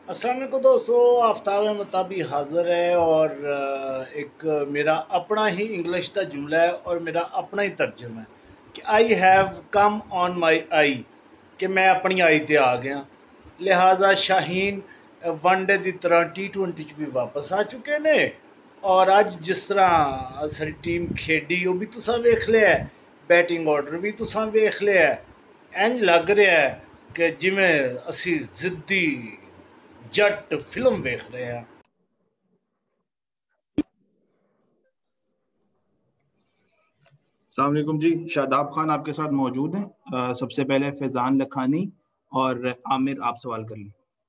अस्सलाम वालेकुम दोस्तों, आफ्ताब मुताबी हाज़िर है और एक मेरा अपना ही इंग्लिश का जुमला है और मेरा अपना ही तर्जुमा है कि I have come on my आई, कि मैं अपनी आई ते आ गया। लिहाजा शाहीन वनडे की तरह T20 च भी वापस आ चुके ने और अज जिस तरह सारी टीम खेडी वो भी तुसां वेख लिया है, बैटिंग ऑर्डर भी तुसां वेख लिया है। इंज लग रहा है कि जिमें असी जिद्दी जट फिल्म देख रहे हैं। अस्सलाम वालेकुम जी। शादाब खान आपके साथ मौजूद हैं। सबसे पहले फैज़ान लखानी और आमिर, आप सवाल कर लें।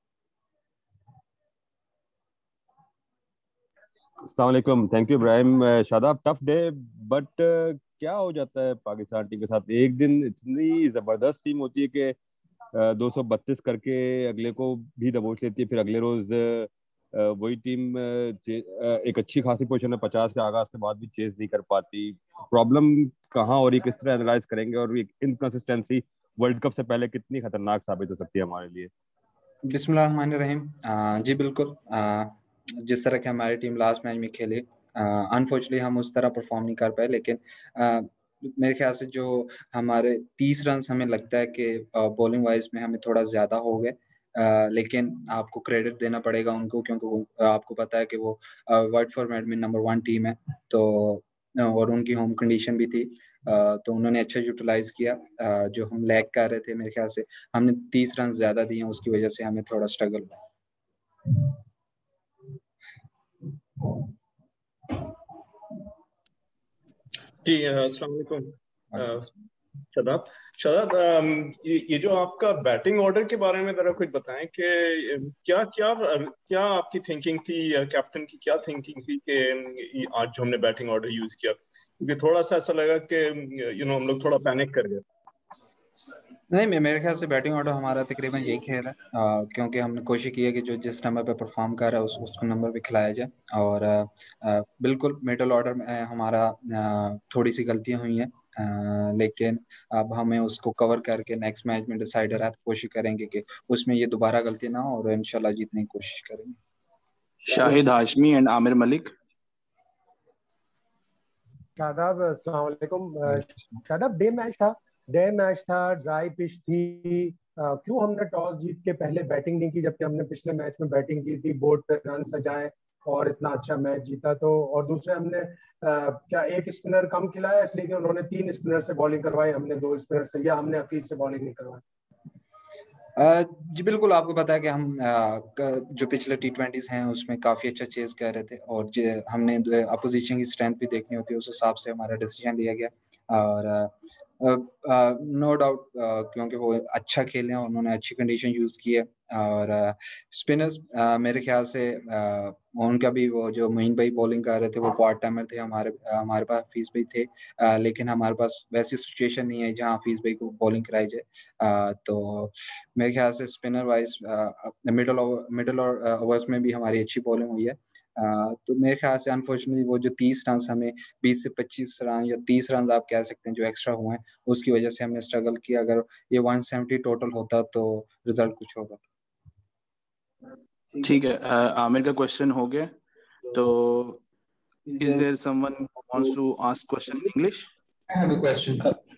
अस्सलाम वालेकुम। Thank you Ibrahim. Shadab, tough day but क्या हो जाता है पाकिस्तान टीम के साथ? एक दिन इतनी जबरदस्त टीम होती है कि 232 करके अगले को भी दबोच लेती है, फिर अगले रोज वही टीम एक अच्छी खासी पोजीशन में 50 के आगाज के बाद भी चेस नहीं कर पाती। प्रॉब्लम कहाँ हो रही, किस तरह एनालाइज करेंगे, और ये इनकंसिस्टेंसी वर्ल्ड कप से पहले कितनी खतरनाक साबित हो सकती है हमारे लिए? बिस्मिल्लाहिर्रहमानिर्रहीम। जी बिल्कुल। जिस तरह की हमारी टीम लास्ट मैच में खेली, अनफॉर्चुनेटली हम उस तरह परफॉर्म नहीं कर पाए, लेकिन मेरे ख्याल से जो हमारे 30 रन हमें लगता है कि बॉलिंग वाइज में हमें थोड़ा ज़्यादा हो गए। लेकिन आपको क्रेडिट देना पड़ेगा उनको, क्योंकि वो आपको पता है कि वो वर्ल्ड फॉर्मेट में नंबर 1 टीम है, तो और उनकी होम कंडीशन भी थी, तो उन्होंने अच्छा यूटिलाइज किया। जो हम लैग कर रहे थे, मेरे ख्याल से हमने 30 रन ज़्यादा दिए, उसकी वजह से हमें थोड़ा स्ट्रगल हुआ। जी, अस्सलाम वालेकुम। शादाब, ये जो आपका बैटिंग ऑर्डर के बारे में जरा कुछ बताएं कि क्या क्या क्या आपकी थिंकिंग थी या कैप्टन की क्या थिंकिंग थी कि आज जो हमने बैटिंग ऑर्डर यूज किया, क्योंकि थोड़ा सा ऐसा लगा कि हम लोग थोड़ा पैनिक कर गए। नहीं, मेरे ख्याल से बैटिंग ऑर्डर हमारा तकरीबन यही खेल है, क्योंकि हमने कोशिश की है कि जो जिस नंबर पे परफॉर्म कर रहा है उसको नंबर पे खिलाया जाए। और बिल्कुल मिडल ऑर्डर में हमारा थोड़ी सी गलतियां हुई हैं, लेकिन अब हमें उसको कवर करके नेक्स्ट मैच में डिसाइडर है, तो कोशिश करेंगे कि उसमें ये दोबारा गलती ना हो और इंशाल्लाह जीतने की कोशिश करेंगे। शाहिद हाशमी एंड आमिर मलिक। शादाब, अस्सलाम वालेकुम। शादाब, डे मैच था, ड्राई पिच थी। क्यों हमने टॉस जीत के पहले बैटिंग नहीं की, जबकि हमने पिछले मैच में बैटिंग की थी, बोर्ड पे रन सजाए और इतना अच्छा मैच जीता? तो और दूसरे हमने क्या एक स्पिनर कम खिलाया, इसलिए कि उन्होंने 3 स्पिनर से बॉलिंग करवाई, हमने 2 स्पिनर से, या हमने हफीज से बॉलिंग नहीं करवाई? जी बिल्कुल, आपको पता है कि हम जो पिछले T20s हैं उसमें काफ़ी अच्छा चेस कर रहे थे, और हमने अपोजिशन की स्ट्रेंथ भी देखनी होती है, उस हिसाब से हमारा डिसीजन लिया गया। और नो डाउट, क्योंकि वो अच्छा खेले हैं, उन्होंने अच्छी कंडीशन यूज़ की है। और स्पिनर्स मेरे ख्याल से उनका भी, वो जो मोइन भाई बॉलिंग कर रहे थे वो पार्ट टाइमर थे, हमारे पास हफीज़ भाई थे, लेकिन हमारे पास वैसी सिचुएशन नहीं है जहां हफीज़ भाई को बॉलिंग कराई जाए। तो मेरे ख्याल से स्पिनर वाइज मिडल और ओवर्स में भी हमारी अच्छी बॉलिंग हुई है। तो मेरे ख्याल से अनफॉर्चुनेटली वो जो 30 रन हमें 20 से 25 रन या 30 रन आप कह सकते हैं जो एक्स्ट्रा हुए हैं, उसकी वजह से हमने स्ट्रगल किया। अगर ये 170 टोटल होता तो रिजल्ट कुछ होगा। ठीक है, आमिर का क्वेश्चन हो गया, तो is there someone who wants to ask question in English? I have a question.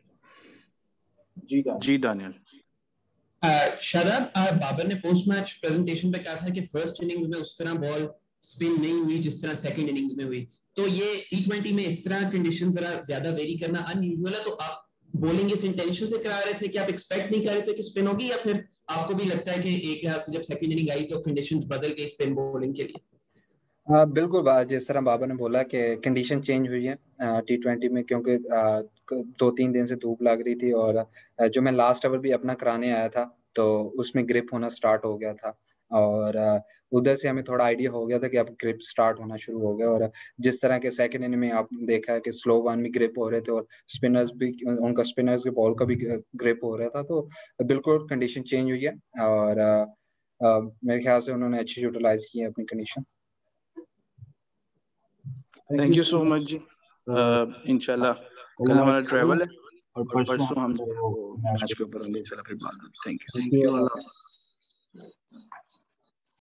जी दानियल। शादाब, बाबर ने पोस्ट मैच प्रेजेंटेशन पे कहा था कि फर्स्ट इनिंग्स में उस तरह बॉल स्पिन नहीं हुई जिस तरह सेकंड इनिंग्स में हुई, तो ये T20 में इस तरह कंडीशन जरा ज्यादा वेरी करना अनयूजुअल है। तो आप बॉलिंग इस इंटेंशन से करा रहे थे कि आप एक्सपेक्ट नहीं कर रहे थे कि स्पिन होगी, या फिर आपको भी लगता है कि एक लिहाज से जब सेकंड इनिंग आई तो कंडीशंस बदल गई स्पिन बॉलिंग के लिए? बिल्कुल, जिस तरह बाबा ने बोला कि कंडीशन चेंज हुई है T20 में, क्योंकि 2-3 दिन से धूप लग रही थी, और जो मैं लास्ट ओवर भी अपना कराने आया था तो उसमें ग्रिप होना स्टार्ट हो गया था, और उधर से हमें थोड़ा आइडिया हो गया था कि अब ग्रिप स्टार्ट होना शुरू हो गया। और जिस तरह के सेकंड इनिंग में आपने देखा है कि स्लो वन में ग्रिप हो रहे थे, और स्पिनर्स भी, उनका स्पिनर्स के बॉल का भी ग्रिप हो रहा था, तो बिल्कुल कंडीशन चेंज हुई है, और मेरे ख्याल से उन्होंने अच्छी यूटिलाइज की है अपनी condition. Thank you so much जी। इंशाल्लाह कल हमारा ट्रैवल है और परसों हम मैच के ऊपर इंशाल्लाह फिर बात। Thank you. अल्लाह।